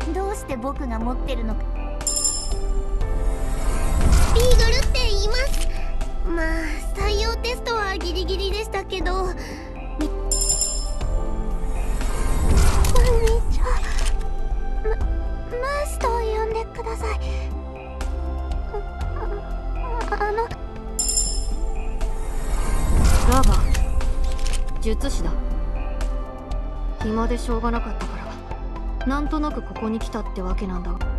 どうして僕が持ってるのか。 リーガルって言います。まあ採用テストはギリギリでしたけど。こんにちは。ムースと呼んでください。 ラーバ術師だ。暇でしょうがなかったからなんとなくここに来たってわけなんだが。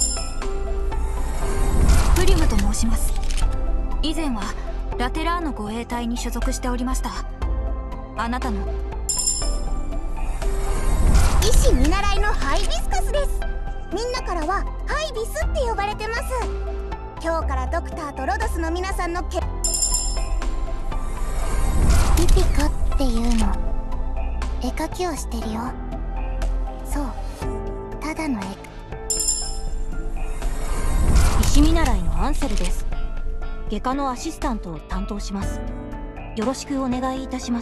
プリムと申します。以前はラテラーノ護衛隊に所属しておりました。あなたの医師見習いのハイビスカスです。みんなからはハイビスって呼ばれてます。今日からドクターとロドスの皆さんのリピカっていうの絵描きをしてるよ。そう、ただの絵。 医師見習いのアンセルです。外科のアシスタントを担当します。よろしくお願いいたします。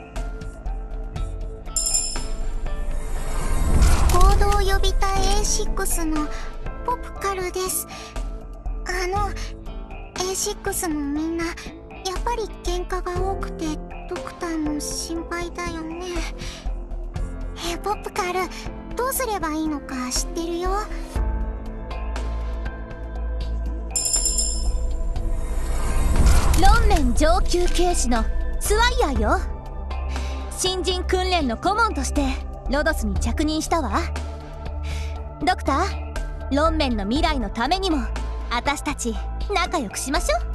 行動予備隊 A6 のポプカルです。A6 のみんなやっぱり喧嘩が多くてドクターも心配だよね。ポプカルどうすればいいのか知ってるよ。 ロンメン上級警視のスワイヤーよ。新人訓練の顧問としてロドスに着任したわ。ドクター、ロンメンの未来のためにも私たち仲良くしましょう。